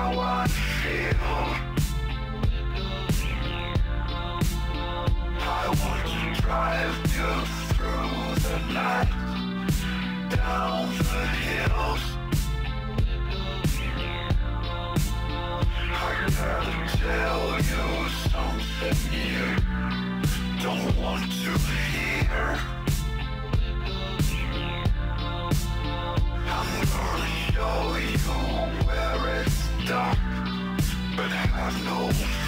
how I feel. I want to drive you through the night, down the hills. I gotta tell you something you don't want to hear. I'm gonna show you where it's dark, but have no